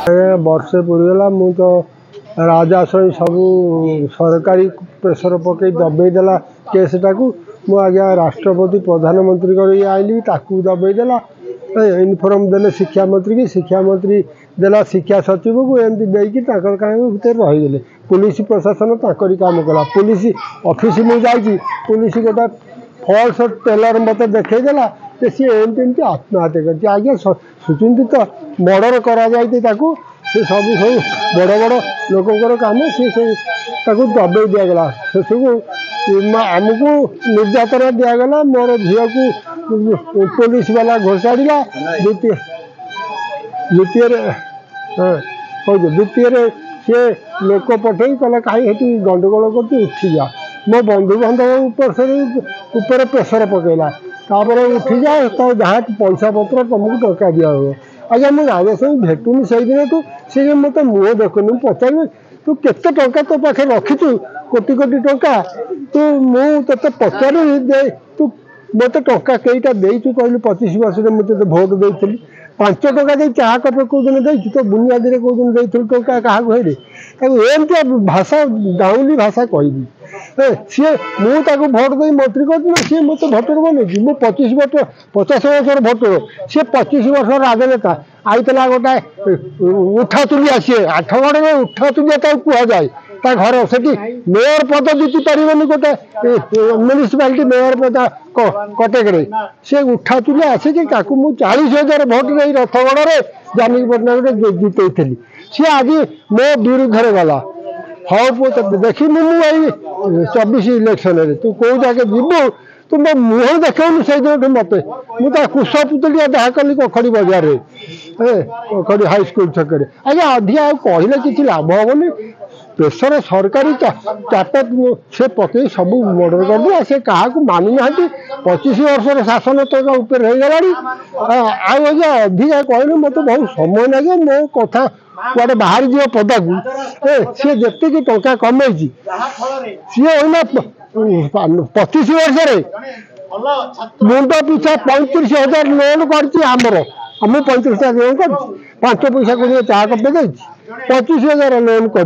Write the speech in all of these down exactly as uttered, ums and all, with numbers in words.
वर्षे पूरीगला मु तो राजाशय सब सरकारी प्रेसर पकई दबेदेला केसटा को मु आज्ञा राष्ट्रपति प्रधानमंत्री कर आईली ताकू दबेदेला इनफर्म देले शिक्षा मंत्री की शिक्षा मंत्री देला शिक्षा सचिव को एमती देकी भर रहीगले पुलिस प्रशासन ताकरी काम कला पुलिस ऑफिस में जाइए पुलिस गोटा फल्स टेलर मत देखईदेला सी एमती एमती आत्महत्या कर आज्ञा सुचिंतित मर्डर करा से सब सब बड़ बड़ लोकर कम सी दबे दिगला से सब आमको निर्यातना दिगला मोर झील को पुलिस वाला घोषाड़ा द्वितीय द्वितीय हाँ कह द्वितीय सी लोक पठे कहला कहीं गंडगोल कर उठी जा मो बंधु बांधव ऊपर प्रेसर पकेला उठी जा तो जहाँ पैसा पत्र तुमको टंका दिया आज्ञा मुझे राजस्व भेटुनी से दिन तू सी मत मुह देखुनी पचार तू केते टंका तो पाखे रखीचु कोटी कोटी टंका तू मुझे पचारि तू मत टंका कईटा देचु कहलु पचीस वर्ष में मुझे भोट देती पांच टका दे चाह कप कौन दे तो बुनियादी कौन दे टंका क्या एमती भाषा गाँवली भाषा कह सी मुझे भोट दे मंत्री कर सी मत भोटर बन मु पचीस वर्ष पचास वर्ष भोटर सी पचीस वर्ष राजनेता आईला गोटा उठा तुलिया सी आठगढ़ में उठा तुलिया कहुए घर से मेयर पद जीति पारे गोटे म्यूनिसिपालिटी मेयर पद कटक सी उठा तुलिया आसिक मुझे चालीस हजार भोट नहीं रथगढ़ में जानकी पट्टनायक जितई सी आज मो विरुद्ध गला हाँ पुत देखी मुझे चौबीस इलेक्शन तू कौ जाके जीवु तू मो मुह देखनी से दिन मत मुझे कुश पुतलिया जहाँ कली कखड़ी बजार कखड़ी हाईस्कल छक आज्ञा अधिका कहले कि लाभ हेनी प्रेसर सरकारी चाप से पकई सब मर्डर कर दिया से क्या मानु ना पचीस वर्ष शासन तो ऊपर हो गला आज्ञा अधिका कहले मत बहुत समय लगे मो कथा कड़े बाहर जी पदा को सी जी टंका कमे सी पचीस वर्ष मुंड पिछा पैंतीस हजार लोन करमर आम पैंतीस हजार लोन कर पांच पैसा को चाह कपे दे पचीस हजार लोन कर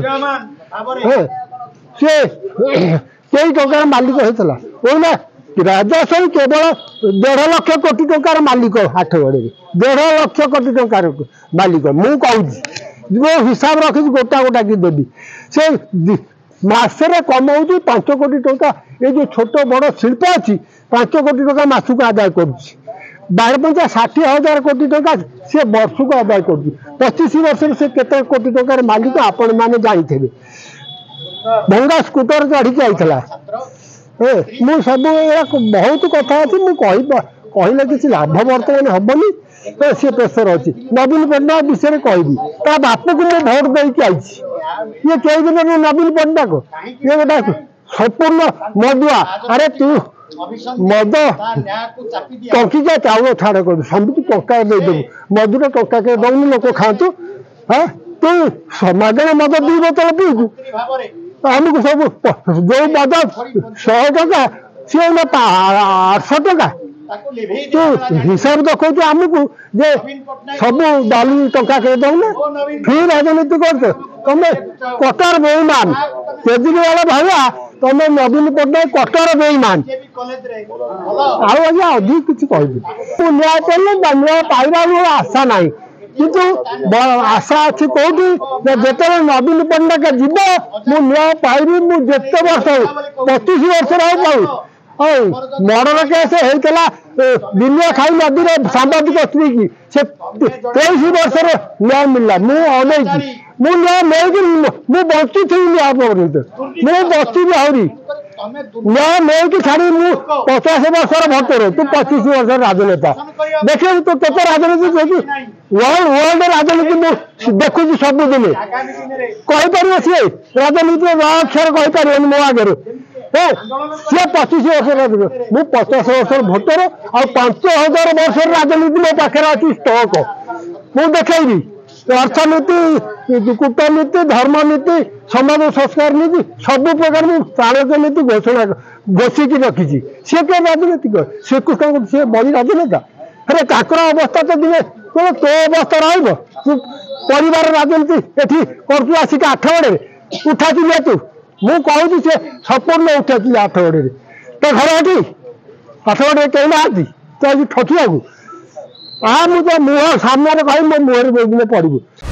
कई टंकार मालिक होता राजस्व केवल देढ़ लक्ष कोटी टंकार मालिक आठगढ़ देढ़ लक्ष कोटी टंकार मालिक मु कहूँ हिसाब रखी गोटा गोटा कि देवी से मसरे कमाऊँ पांच कोटी टंका ये जो छोट बड़ शिल्प अच्छी पांच कोटी टंका मासक आदाय कर बारह पंचा षाठी हजार कोटी टंका सी वर्ष को आदाय कर पचीस वर्ष से केते कोटी टंकार मालिक आपण मैंने जानी भंगा स्कूटर चढ़ी आईला मु सब बहुत कथा अच्छी मुझे कहले कि लाभ बर्तमान हेनी तो सी प्रेसर अच्छी नवीन पट्टनायक विषय कहबी ता बाप को मुझे भोट देकी आई ये कई दिन नवीन पट्टनायक ये गोटा संपूर्ण मदुआ अरे तू मद टंकिका चाउल छाड़ कर सब टंका देदेबू मधुर टंका के दौनी लोक खातु हाँ तू मागणे मद दी बोतल पीबू आमको सब जो मद शहे टका सी आठश टका तू हिसाब देखो आमको जे सब डाली टंका के दौना फिर राजनीति कर तुम कटर बेईमान केजरीवाल भाया तुम नवीन पट्टनायक कटर बेईमान आज्ञा अधिक किसी कह न्याय पाइले न्याय पाइबा आशा ना किंतु आशा अच्छी कौटी जिते नवीन पट्टनायक जीव मु न्याय पाइबी मुझे वर्ष पचीस वर्ष पाऊ मर्डर केस होता दुनिया खाई नदी में सांबादिक स्त्री की से तेईस वर्ष न्याय मिलला मु अनैकी मु न्याय नहीं मु बची थी न्याय पर्यंत मु बची आहरी न्याय नहीं छाड़ी मु पचास वर्ष भोटर तू पचीस वर्ष राजनेता देखिए तो केते राजनीति वर्ल्ड वर्ल्ड राजनीति मु देखुची सबुदिन कहीपर सी राजनीति अक्षर कहीपर मो आगे सी पचीस वर्ष मु पचास वर्ष भोटर आ पांच हजार वर्ष राजनीति मो पाखे अच्छी स्टक मु देखी अर्थनीति कूटनीति धर्मनीति समाज संस्कार नीति सब प्रकार चाणक्य नीति घोषणा घोषिकी रखी सी क्या राजनीतिक श्रीकृष्ण सी बड़ी राजनेता अरे ताकर अवस्था तो दिए तो तो अवस्था रही परिवार राजनीति एठी करतु आसिक आठ बड़े उठा दिए तू मु कहूँ सी संपूर्ण उठा आठ बड़े तो घर एटी आठ बड़े कहीं ना तो आज ठकिया आ मुझे मुह सामने कही मो मुहर पड़ू।